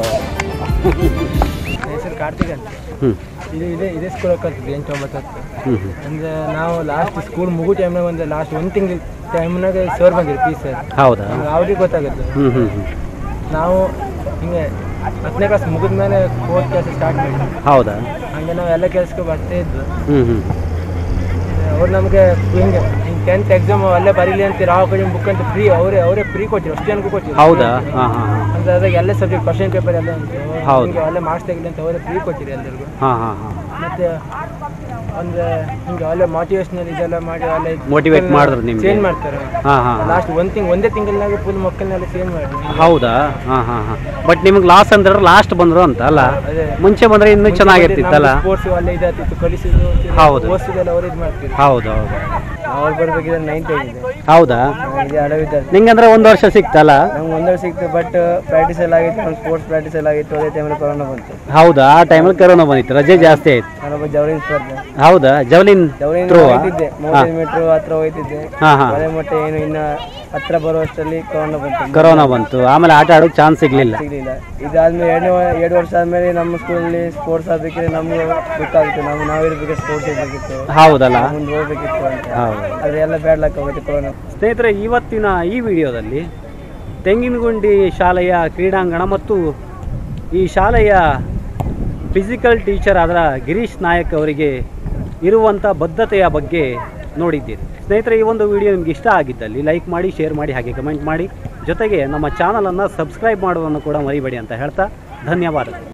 ಹೆಸರು ಕಾರ್ತಿಕ್ ಅಂತ. ಹ್ಞೂ ಇದು ಇದೇ ಇದೇ ಸ್ಕೂಲ್ ಕಲ್ತಿದ್ವಿ ಎಂಟು ಒಂಬತ್ತು ಹತ್ತು. ಹ್ಞೂ ಹ್ಞೂ ಅಂದರೆ ನಾವು ಲಾಸ್ಟ್ ಸ್ಕೂಲ್ ಮುಗು ಟೈಮ್ನಾಗ ಒಂದು ಲಾಸ್ಟ್ ಒಂದು ತಿಂಗಳ ಟೈಮ್ನಾಗ ಸರ್ ಬಂದಿರಿ ಪಿ ಸರ್. ಹೌದಾ? ಅವ್ರಿಗೆ ಗೊತ್ತಾಗುತ್ತೆ. ಹ್ಞೂ ಹ್ಞೂ ಹ್ಞೂ ನಾವು ಹಿಂಗೆ ಹತ್ತನೇ ಕ್ಲಾಸ್ ಮುಗಿದ ಮೇಲೆ ಫೋರ್ತ್ ಕ್ಲಾಸ್ ಸ್ಟಾರ್ಟ್ ಮಾಡಿದ್ವಿ. ಹೌದಾ? ಹಂಗೆ ನಾವು ಎಲ್ಲ ಕೆಲಸಕ್ಕೆ ಬರ್ತಾ ಇದ್ವಿ. ಹ್ಞೂ ಹ್ಞೂ ಅವ್ರು ನಮಗೆ ಹಿಂಗೆ ಹಿಂಗೆ ಟೆಂತ್ ಎಕ್ಸಾಮ್ ಅಲ್ಲೇ ಬರೀಲಿ ಅಂತ ರಾವ್ ಕಡೆ ಬುಕ್ ಅಂತ ಫ್ರೀ ಅವರೇ ಅವರೇ ಫ್ರೀ ಕೊಟ್ಟಿರು, ಅಷ್ಟು ಜನಕ್ಕೂ ಕೊಟ್ಟಿರು. ಹೌದಾ? ಹಾಂ ಹಾಂ ಹಾಂ ಅಂದ್ರೆ ಅದಾಗ ಎಲ್ಲ ಸಬ್ಜೆಕ್ಟ್ ಕ್ವಶನ್ ಪೇಪರ್ ಎಲ್ಲ ಉಂಟು. ಹೌದು. ಹಿಂಗೆ ಅಲ್ಲೇ ಮಾರ್ಕ್ಸ್ ತೆಗಿಲಿ ಅಂತ ಅವರೇ ಫ್ರೀ ಕೊಟ್ಟಿರಿ ಎಲ್ಲರಿಗೂ. ಹಾಂ ಹಾಂ ಹಾಂ ಮತ್ತೆ ಒಂದು ಹಿಂಗೆ ಅಲ್ಲೇ ಮೋಟಿವೇಶನಲ್ ಇದೆಲ್ಲ ಮಾಡಿ ಅಲ್ಲೇ ಮೋಟಿವೇಟ್ ಮಾಡಿದ್ರು ನಿಮಗೆ? ಚೇಂಜ್ ಮಾಡ್ತಾರೆ. ಹಾಂ ಹಾಂ ಲಾಸ್ಟ್ ಒಂದು ತಿಂಗ್ ಒಂದೇ ತಿಂಗಳಾಗ ಫುಲ್ ಮಕ್ಕಳನ್ನೆಲ್ಲ ಚೇಂಜ್ ಮಾಡಿ. ಹೌದಾ? ಹಾಂ ಹಾಂ ಹಾಂ ಬಟ್ ನಿಮ್ಗೆ ಲಾಸ್ ಅಂದ್ರೆ ಲಾಸ್ಟ್ ಬಂದರು ಅಂತ ಅಲ್ಲ? ಅದೇ ಮುಂಚೆ ಬಂದರೆ ಇನ್ನೂ ಚೆನ್ನಾಗಿರ್ತಿತ್ತಲ್ಲ? ಸ್ಪೋರ್ಟ್ಸ್ ಅಲ್ಲೇ ಇದಾಗ್ತಿತ್ತು, ಕಲಿಸಿದ್ರು, ಹೌದು. ಓದಿಸಿದೆಲ್ಲ ಅವ್ರು ಇದು ಮಾಡ್ತೀವಿ. ಹೌದು ಹೌದು. ಅವ್ರು ಬರ್ಬೇಕಿದ್ರೆ ನೈನ್ತ್ ಆಗಿದೆ. ಹೌದಾ? ಇದೆ ಅಡವಿದ್ದಾರೆ. ನಿಂಗಂದ್ರೆ ಒಂದು ವರ್ಷ ಸಿಕ್ತಲ್ಲ? ನಮ್ಗೆ ಒಂದರ ಸಿಕ್ತು, ಬಟ್ ಪ್ರಾಕ್ಟೀಸ್ ಎಲ್ಲ ಆಗಿತ್ತು, ನಮ್ಮ ಸ್ಪೋರ್ಟ್ಸ್ ಪ್ರಾಕ್ಟೀಸ್ ಎಲ್ಲ ಆಗಿತ್ತು. ಅದೇ ಟೈಮಲ್ಲಿ ಕೊರೋನಾ ಬಂತು. ಹೌದಾ? ಆ ಟೈಮಲ್ಲಿ ಕರೋನಾ ಬಂದಿತ್ತು, ರಜೆ ಜಾಸ್ತಿ ಆಯ್ತು. ನಾನೊಬ್ಬ ಜವಳಿನ ಸ್ಪರ್ಧೆ. ಹೌದಾ? ಜವಲಿನ್ ಜವಳಿನ ಥ್ರೋ? ಹೋಗ್ತಿದ್ದೆ, ಮೂವತ್ತೈದು ಮೀಟ್ರ್ ಹತ್ರ ಹೋಗ್ತಿದ್ದೆ. ಹಾಂ ಹಾಂ. ಮನೆ ಮೊಟ್ಟೆ ಏನು ಇನ್ನು ಹತ್ರ ಬರುವಷ್ಟರಲ್ಲಿ ಕೊರೋನಾ ಬಂತು. ಕರೋನಾ ಬಂತು, ಆಮೇಲೆ ಆಟ ಆಡೋಕೆ ಚಾನ್ಸ್ ಸಿಗ್ಲಿಲ್ಲ. ಸಿಗಲಿಲ್ಲ. ಇದಾದ್ಮೇಲೆ ಎರಡನೇ ಎರಡು ವರ್ಷ ಆದಮೇಲೆ ನಮ್ಮ ಸ್ಕೂಲಲ್ಲಿ ಸ್ಪೋರ್ಟ್ಸ್ ಆಡಬೇಕಿದ್ರೆ ನಮ್ಗೆ ಗೊತ್ತಾಗುತ್ತೆ, ನಾವು ನಾವಿರ್ಬೇಕು ಸ್ಪೋರ್ಟ್ಸ್ ಇರಬೇಕಿತ್ತು, ಹೌದಲ್ಲ? ಮುಂದೆ ಹೋಗ್ಬೇಕಿತ್ತು ಅಂತ. ಹೌದು. ಆದರೆ ಎಲ್ಲ ಬ್ಯಾಡ್ಲಕ್ ಹೋಗುತ್ತೆ ಕೊರೋನಾ. ಸ್ನೇಹಿತರೆ, ಇವತ್ತಿನ ಈ ವಿಡಿಯೋದಲ್ಲಿ ತೆಂಗಿನಗುಂಡಿ ಶಾಲೆಯ ಕ್ರೀಡಾಂಗಣ ಮತ್ತು ಈ ಶಾಲೆಯ ಫಿಸಿಕಲ್ ಟೀಚರ್ ಆದ ಗಿರೀಶ್ ನಾಯಕ್ ಅವರಿಗೆ ಇರುವಂಥ ಬದ್ಧತೆಯ ಬಗ್ಗೆ ನೋಡಿದ್ದೀರಿ. ಸ್ನೇಹಿತರೆ, ಈ ಒಂದು ವಿಡಿಯೋ ನಿಮ್ಗೆ ಇಷ್ಟ ಆಗಿದ್ದಲ್ಲಿ ಲೈಕ್ ಮಾಡಿ, ಶೇರ್ ಮಾಡಿ, ಹಾಗೆ ಕಮೆಂಟ್ ಮಾಡಿ, ಜೊತೆಗೆ ನಮ್ಮ ಚಾನಲನ್ನು ಸಬ್ಸ್ಕ್ರೈಬ್ ಮಾಡುವುದನ್ನು ಕೂಡ ಮರಿಬೇಡಿ ಅಂತ ಹೇಳ್ತಾ ಧನ್ಯವಾದಗಳು.